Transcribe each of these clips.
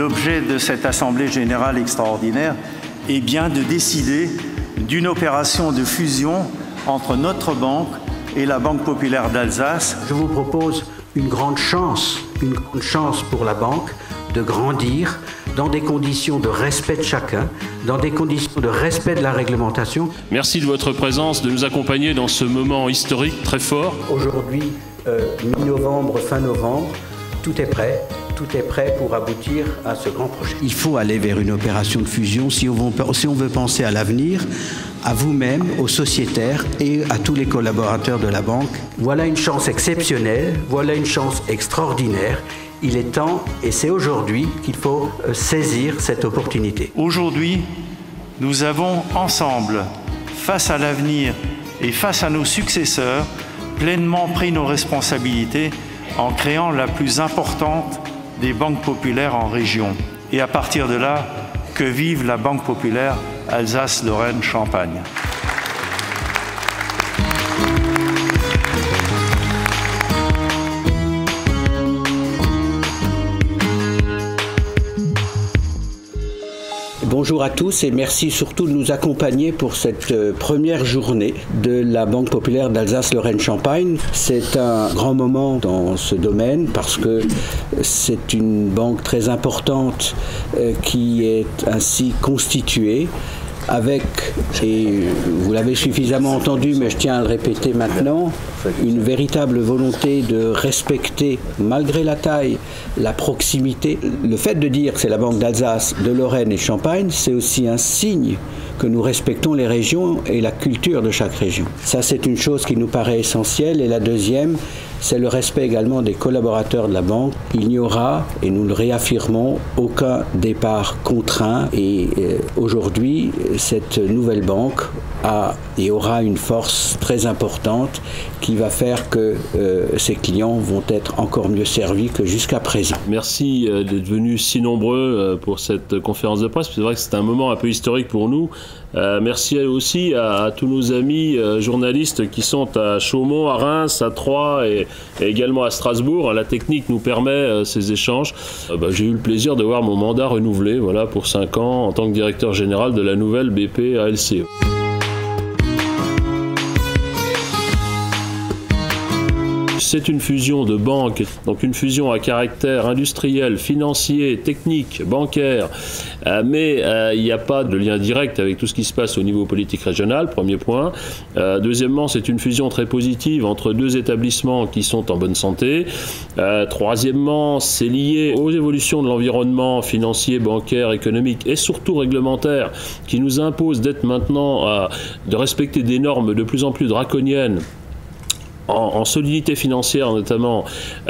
l'objet de cette Assemblée générale extraordinaire est bien de décider d'une opération de fusion entre notre banque et la Banque populaire d'Alsace. Je vous propose une grande chance pour la banque de grandir dans des conditions de respect de chacun, dans des conditions de respect de la réglementation. Merci de votre présence, de nous accompagner dans ce moment historique très fort. Aujourd'hui, mi-novembre, fin novembre, tout est prêt pour aboutir à ce grand projet. Il faut aller vers une opération de fusion si on veut penser à l'avenir, à vous-même, aux sociétaires et à tous les collaborateurs de la banque. Voilà une chance exceptionnelle, voilà une chance extraordinaire. Il est temps, et c'est aujourd'hui qu'il faut saisir cette opportunité. Aujourd'hui, nous avons ensemble, face à l'avenir et face à nos successeurs, pleinement pris nos responsabilités en créant la plus importante des banques populaires en région. Et à partir de là, que vive la Banque populaire Alsace-Lorraine-Champagne. Bonjour à tous et merci surtout de nous accompagner pour cette première journée de la Banque populaire d'Alsace-Lorraine-Champagne. C'est un grand moment dans ce domaine parce que c'est une banque très importante qui est ainsi constituée avec, et vous l'avez suffisamment entendu mais je tiens à le répéter maintenant, une véritable volonté de respecter, malgré la taille, la proximité. Le fait de dire que c'est la Banque d'Alsace, de Lorraine et Champagne, c'est aussi un signe que nous respectons les régions et la culture de chaque région. Ça, c'est une chose qui nous paraît essentielle. Et la deuxième, c'est le respect également des collaborateurs de la banque. Il n'y aura, et nous le réaffirmons, aucun départ contraint. Et aujourd'hui, cette nouvelle banque a et aura une force très importante qui va faire que ses clients vont être encore mieux servis que jusqu'à présent. Merci d'être venus si nombreux pour cette conférence de presse. C'est vrai que c'est un moment un peu historique pour nous. Merci aussi à tous nos amis journalistes qui sont à Chaumont, à Reims, à Troyes et également à Strasbourg. La technique nous permet ces échanges. J'ai eu le plaisir de voir mon mandat renouvelé pour 5 ans en tant que directeur général de la nouvelle BP ALCE. C'est une fusion de banques, donc une fusion à caractère industriel, financier, technique, bancaire, mais il n'y a pas de lien direct avec tout ce qui se passe au niveau politique régional, premier point. Deuxièmement, c'est une fusion très positive entre deux établissements qui sont en bonne santé. Troisièmement, c'est lié aux évolutions de l'environnement financier, bancaire, économique et surtout réglementaire qui nous impose d'être maintenant, de respecter des normes de plus en plus draconiennes en solidité financière notamment,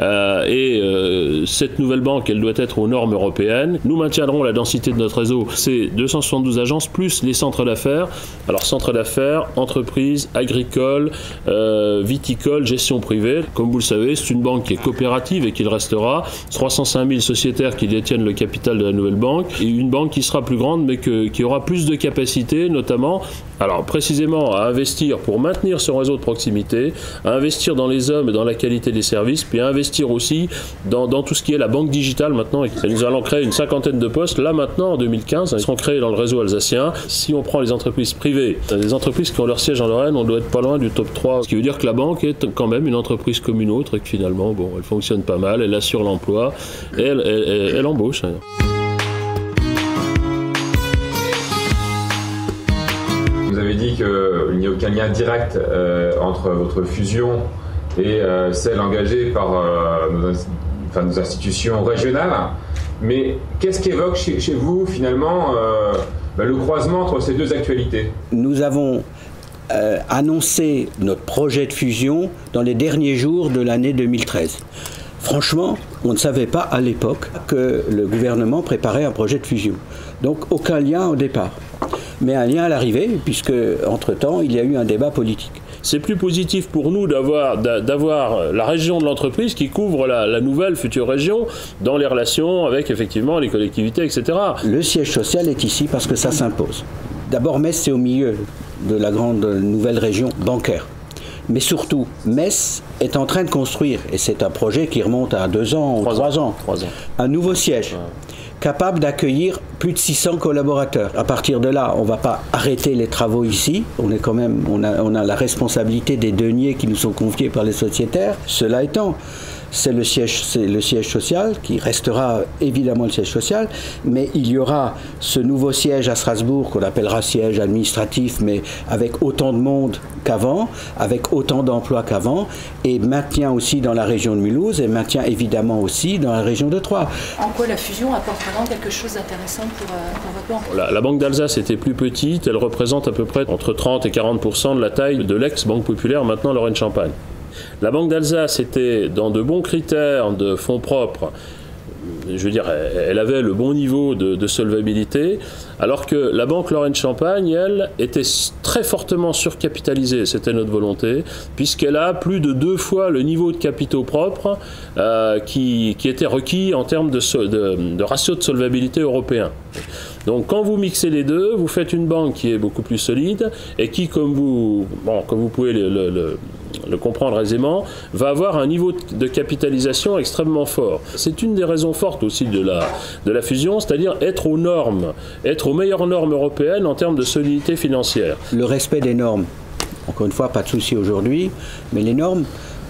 cette nouvelle banque, elle doit être aux normes européennes. Nous maintiendrons la densité de notre réseau, c'est 272 agences plus les centres d'affaires. Alors centres d'affaires, entreprises, agricoles, viticoles, gestion privée. Comme vous le savez, c'est une banque qui est coopérative et qui le restera. 305 000 sociétaires qui détiennent le capital de la nouvelle banque et une banque qui sera plus grande mais qui aura plus de capacités, notamment, alors précisément à investir pour maintenir son réseau de proximité, à investir dans les hommes et dans la qualité des services, puis à investir aussi dans tout ce qui est la banque digitale maintenant. Et nous allons créer une 50aine de postes, là maintenant en 2015, ils seront créés dans le réseau alsacien. Si on prend les entreprises privées, les entreprises qui ont leur siège en Lorraine, on doit être pas loin du top 3, ce qui veut dire que la banque est quand même une entreprise comme une autre et que finalement, elle fonctionne pas mal, elle assure l'emploi et elle embauche. Vous avez dit qu'il n'y a aucun lien direct entre votre fusion et celle engagée par nos institutions régionales. Mais qu'est-ce qu'évoque chez vous finalement le croisement entre ces deux actualités? Nous avons annoncé notre projet de fusion dans les derniers jours de l'année 2013. Franchement, on ne savait pas à l'époque que le gouvernement préparait un projet de fusion. Donc aucun lien au départ. Mais un lien à l'arrivée, puisque entre-temps, il y a eu un débat politique. C'est plus positif pour nous d'avoir la région de l'entreprise qui couvre la nouvelle future région dans les relations avec effectivement les collectivités, etc. Le siège social est ici parce que ça s'impose. D'abord, Metz, c'est au milieu de la grande nouvelle région bancaire. Mais surtout, Metz est en train de construire, et c'est un projet qui remonte à 2 ans ou 3 ans, un nouveau siège. capable d'accueillir plus de 600 collaborateurs. À partir de là, on ne va pas arrêter les travaux ici. On a la responsabilité des deniers qui nous sont confiés par les sociétaires. Cela étant, c'est le siège social qui restera évidemment le siège social, mais il y aura ce nouveau siège à Strasbourg qu'on appellera siège administratif, mais avec autant de monde qu'avant, avec autant d'emplois qu'avant, et maintien aussi dans la région de Mulhouse et maintien évidemment aussi dans la région de Troyes. En quoi la fusion apporte vraiment quelque chose d'intéressant pour votre banque? La Banque d'Alsace était plus petite, elle représente à peu près entre 30 et 40% de la taille de l'ex-Banque Populaire, maintenant Lorraine-Champagne. La Banque d'Alsace était dans de bons critères de fonds propres. Je veux dire, elle avait le bon niveau de solvabilité, alors que la Banque Lorraine-Champagne, elle, était très fortement surcapitalisée, c'était notre volonté, puisqu'elle a plus de 2 fois le niveau de capitaux propres qui était requis en termes de ratio de solvabilité européen. Donc quand vous mixez les deux, vous faites une banque qui est beaucoup plus solide et qui, comme vous pouvez le comprendre aisément, va avoir un niveau de capitalisation extrêmement fort. C'est une des raisons fortes aussi de la fusion, c'est-à-dire être aux normes, être aux meilleures normes européennes en termes de solidité financière. Le respect des normes, encore une fois, pas de souci aujourd'hui, mais les normes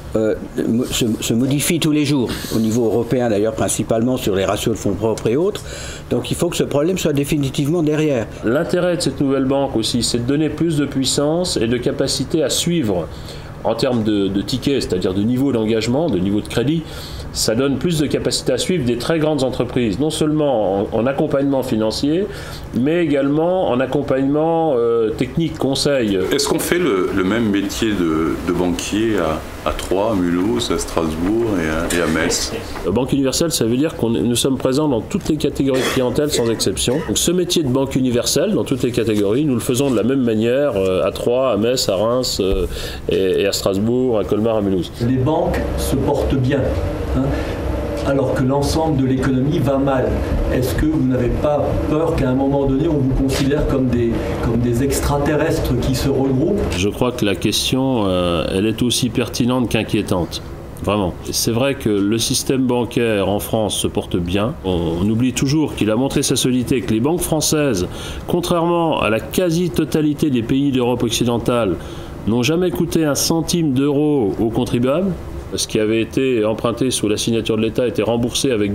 se modifient tous les jours, au niveau européen d'ailleurs, principalement sur les ratios de fonds propres et autres. Donc il faut que ce problème soit définitivement derrière. L'intérêt de cette nouvelle banque aussi, c'est de donner plus de puissance et de capacité à suivre en termes de tickets, c'est-à-dire de niveau d'engagement, de niveau de crédit. Ça donne plus de capacité à suivre des très grandes entreprises, non seulement en accompagnement financier, mais également en accompagnement technique, conseil. Est-ce qu'on fait le même métier de banquier à Troyes, à Mulhouse, à Strasbourg et à Metz? Banque universelle, ça veut dire que nous sommes présents dans toutes les catégories de clientèle sans exception. Donc ce métier de banque universelle, dans toutes les catégories, nous le faisons de la même manière à Troyes, à Metz, à Reims et à Strasbourg, à Colmar, à Mulhouse. Les banques se portent bien, alors que l'ensemble de l'économie va mal. Est-ce que vous n'avez pas peur qu'à un moment donné, on vous considère comme des extraterrestres qui se regroupent? Je crois que la question, elle est aussi pertinente qu'inquiétante. Vraiment. C'est vrai que le système bancaire en France se porte bien. On oublie toujours qu'il a montré sa solidité, que les banques françaises, contrairement à la quasi-totalité des pays d'Europe occidentale, n'ont jamais coûté un centime d'euro aux contribuables. Ce qui avait été emprunté sous la signature de l'État était remboursé avec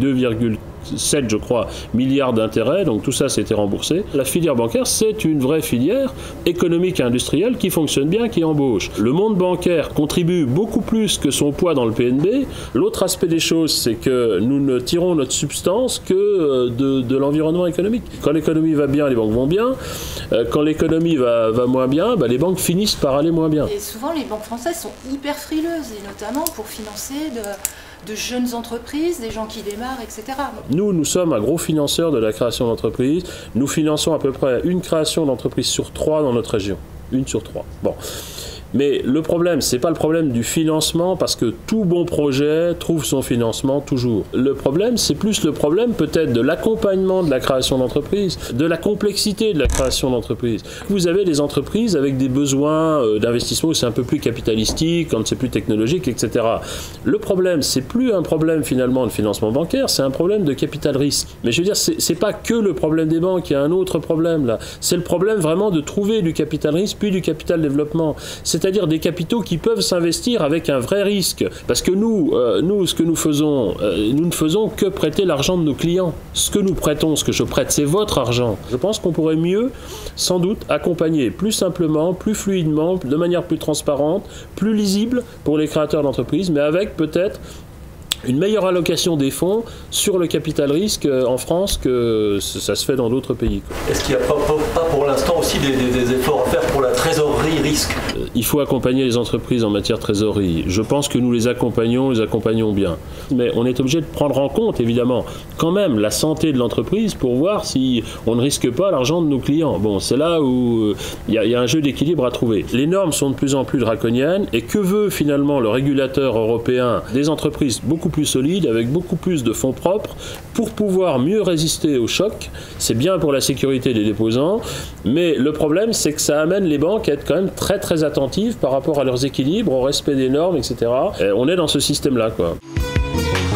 2,7, je crois, milliards d'intérêts. Donc tout ça, c'était remboursé. La filière bancaire, c'est une vraie filière économique et industrielle qui fonctionne bien, qui embauche. Le monde bancaire contribue beaucoup plus que son poids dans le PNB. L'autre aspect des choses, c'est que nous ne tirons notre substance que de l'environnement économique. Quand l'économie va bien, les banques vont bien. Quand l'économie va moins bien, les banques finissent par aller moins bien. Et souvent, les banques françaises sont hyper frileuses, et notamment pour financer de jeunes entreprises, des gens qui démarrent, etc. Nous sommes un gros financeur de la création d'entreprises. Nous finançons à peu près une création d'entreprise sur 3 dans notre région. 1 sur 3. Bon. Mais le problème, c'est pas le problème du financement, parce que tout bon projet trouve son financement toujours. Le problème, c'est plus le problème peut-être de l'accompagnement de la création d'entreprise, de la complexité de la création d'entreprise. Vous avez des entreprises avec des besoins d'investissement où c'est un peu plus capitalistique, quand c'est plus technologique, etc. Le problème, c'est plus un problème finalement de financement bancaire, c'est un problème de capital risque. Mais je veux dire, c'est pas que le problème des banques, il y a un autre problème là. C'est le problème vraiment de trouver du capital risque puis du capital développement. C'est-à-dire des capitaux qui peuvent s'investir avec un vrai risque. Parce que nous, ce que nous faisons, nous ne faisons que prêter l'argent de nos clients. Ce que nous prêtons, ce que je prête, c'est votre argent. Je pense qu'on pourrait mieux, sans doute, accompagner plus simplement, plus fluidement, de manière plus transparente, plus lisible pour les créateurs d'entreprises, mais avec peut-être une meilleure allocation des fonds sur le capital risque en France que ça se fait dans d'autres pays. Est-ce qu'il n'y a pas pour l'instant aussi des efforts à faire pour la trésorerie risque? Il faut accompagner les entreprises en matière de trésorerie. Je pense que nous les accompagnons bien. Mais on est obligé de prendre en compte, évidemment, quand même la santé de l'entreprise pour voir si on ne risque pas l'argent de nos clients. Bon, c'est là où il y a un jeu d'équilibre à trouver. Les normes sont de plus en plus draconiennes, et que veut finalement le régulateur européen? Des entreprises beaucoup plus solides, avec beaucoup plus de fonds propres, pour pouvoir mieux résister aux chocs. C'est bien pour la sécurité des déposants, mais le problème, c'est que ça amène les banques à être quand même très très attentives par rapport à leurs équilibres, au respect des normes, etc. Et on est dans ce système-là, quoi.